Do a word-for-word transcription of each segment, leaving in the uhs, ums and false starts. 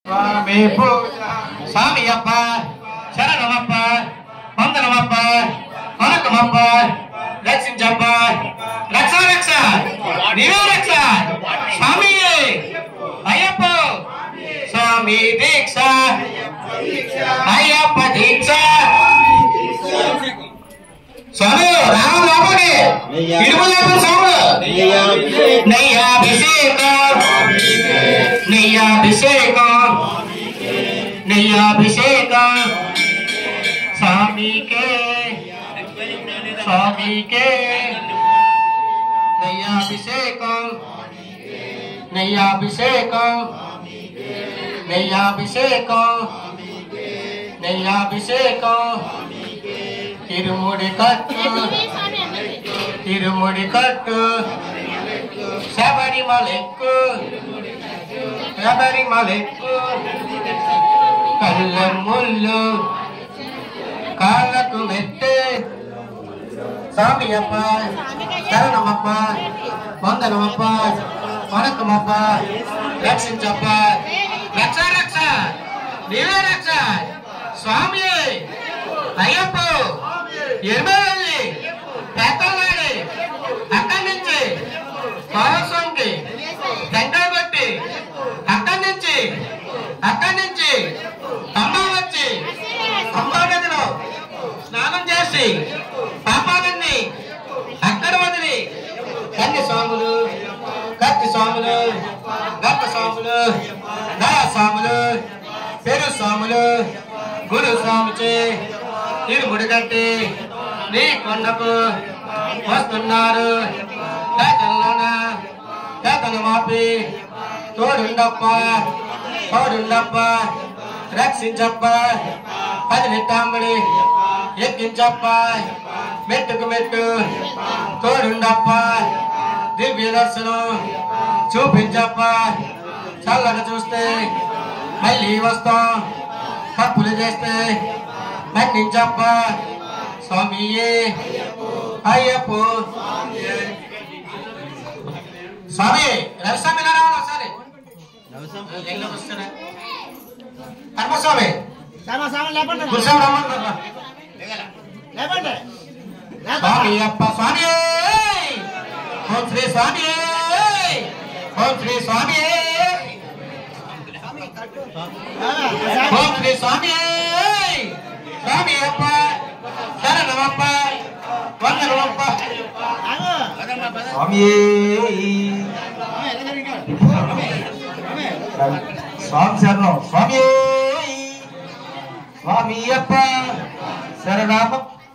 స్వామి పూజ స్వామి అప్ప శరణమప్ప వందనమప్ప వనకమప్ప రక్షించప్ప రక్ష రక్ష నీవే రక్ష స్వామి అయ్యప్ప స్వామి దీక్ష అయ్యప్ప దీక్ష స్వామి రామ లోపలి ఇరుములేపు స్వాములు నెయ్యాభిషేకం నెయ్యాభిషేకం నెయ్యాభిషేకం స్వామికే స్వామికే నెయ్యాభిషేకం నెయ్యాభిషేకం నెయ్యాభిషేకం నెయ్యాభిషేకం తిరుముడి కట్టు తిరుముడి కట్టు శబరిమలెక్కు శబరిమలెక్కు కళ్ళ ముళ్ళు కాళ్ళకు మెట్టే స్వామి అప్ప శరణమప్ప వందనమప్ప వనకమప్ప రక్షించప్ప రక్ష రక్ష నీవే రక్ష స్వామి అయ్యప్ప ఎరుమల్లి పేతలాడి అక్కడి నుంచి కోసంకి టెంకాయ కొట్టి అక్కడి నుంచి అక్కడి నుంచి అమ్మ వచ్చి అమ్మా నదిలో స్నానం చేసి పాపాలన్నీ అక్కడ వదిలి కన్య స్వాములు కత్తి స్వాములు గప్ప స్వాములు దయా స్వాములు పెరు స్వాములు గురు స్వామిచే తిరుముడి కట్టి నీ కొండకు వస్తున్నారు పేదల్లోన పేదలు మాపి తోడుండప్ప తోడుండప్ప రక్షించప్ప పదినెట్టాంబడి ఎక్కించప్ప మెట్టుకు మెట్టు తోడుండప్ప దివ్య దర్శనం చూపించప్ప చల్లగా చూస్తే మళ్ళీ వస్తాం తప్పులు చేస్తే మన్నించప్ప స్వామియే అయ్యప్ప స్వామి రవిస్వామి రావాలి ఒకసారి హనుమస్వామి స్వామి అప్ప స్వామి ఓం శ్రీ స్వామి ఓం శ్రీ స్వామి ఓం శ్రీ స్వామి స్వామి అప్ప శరణమప్ప వందనమప్ప స్వామి స్వామి శరణం స్వామి స్వామి అప్ప శరణమ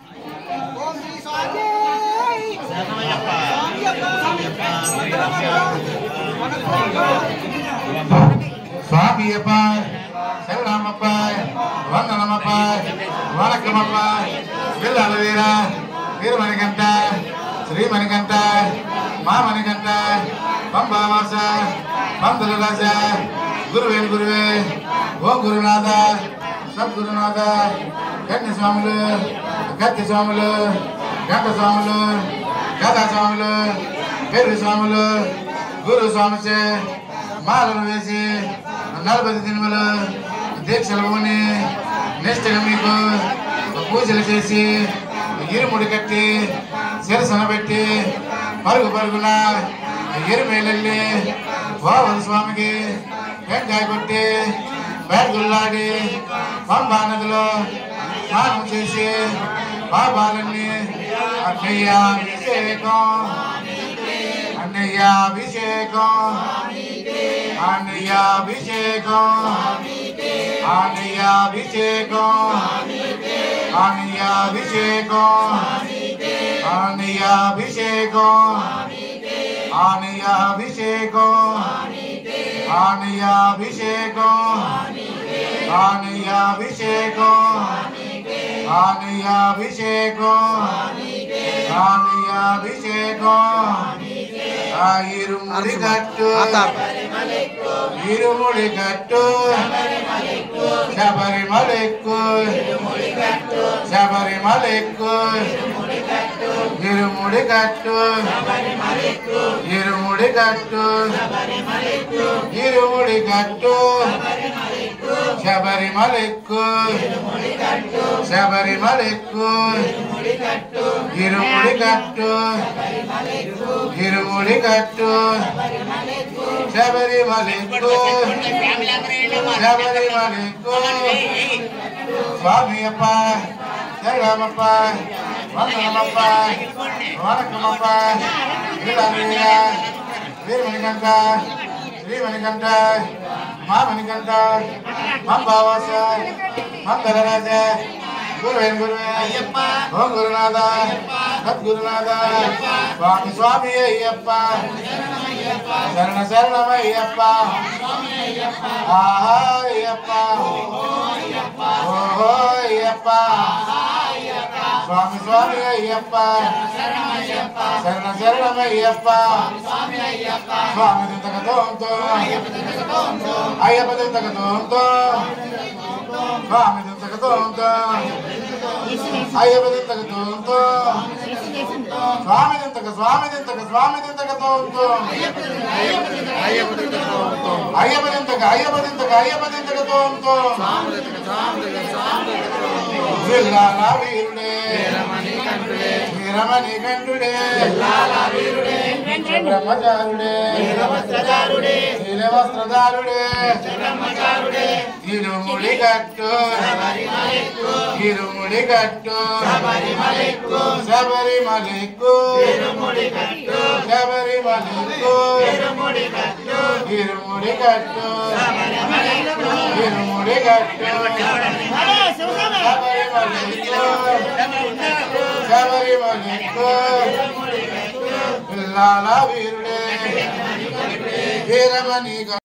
స్వామి అప్ప శరణమప్ప వందనమప్ప వనకమప్ప పిల్లల వీర వీరమణికంట శ్రీమణికంట మామణికంట పంబావాస పంతుల రాజ గురువేలు గురువే ఓం గురునాథ సద్గురునాథ కన్య స్వాములు గత్తి స్వాములు గంట స్వాములు గదా స్వాములు పెరుగు స్వాములు గురు స్వామిచే మాలను వేసి నలభై దినములు దీక్షలు కొని నిష్టగా మీకు పూజలు చేసి ఇరుముడి కట్టి శిరసన పెట్టి పరుగు పరుగున ఎరుమేలెళ్ళి వావల స్వామికి టెంకాయ కొట్టి బేర్గుల్లాడి పంబా నదిలో స్నానం చేసి పాపాలన్నీ అన్నయ్యాభిషేకం అన్నయ్యాభిషేకం అన్నయ్యాభిషేకం అన్నయ్యాభిషేకం అన్నయ్యాభిషేకం అన్నయ్యాభిషేకం అన్నయ్యాభిషేకం అన్నయ్యాభిషేకం అన్నయ్యాభిషేకం అన్నయ్యాభిషేకం అన్నయ్యాభిషేకం ఇరుముడి కట్టు ఇరుముడి కట్టు శబరిమలెక్కు శబరిమలెక్కు ఇరుముడి కట్టు ఇరుముడి కట్టు ఇరుముడి కట్టు శబరిమలెక్కు శబరిమలెక్కు ఇరుముడి కట్టు ఇరుముడి కట్టు శబరిమలెక్కు శబరిమలెక్కు స్వామియప్ప శరణమప్ప వందనమప్ప వనకమప్ప వీరమణికంఠ వీరమణికంఠ శ్రీమణికంఠ మహామణికంఠ మంబావాస మందరరాజ గురువేన్ గురువే ఓం గురునాథ సద్గురునాథ స్వామి స్వామి అయ్యప్ప శరణ శరణమయ్యప్ప ఆహా అయ్యప్ప ఓహో అయ్యప్ప స్వామి స్వామి అయ్యప్ప శరణ శరణమయ్యప్ప స్వామి దింతకతోంతో అయ్యప్ప దింతకతోంతో స్వామి దింతకతోంతో అయ్యప్ప దింతకతోంతో స్వామి దింతక స్వామి దింతక స్వామి దింతకతోంతో అయ్యప్ప దింతకతోంతో అయ్యప్ప దింతక అయ్యప్ప దింతక అయ్యప్ప దింతకతోంతో జిల్లాల వీరుడే వీరమణి కంఠుడే బ్రహ్మచారుడే శీలవస్త్రధారుడే ఇరుముడి కట్టు ఇరుముడి కట్టు శబరిమలెక్కు శబరిమలెక్కు ఇరుముడి కట్టు ఇరుముడి కట్టు శబరిమలెక్కు శబరిమలెక్కు పిల్లాల వీరుడే వీరమణి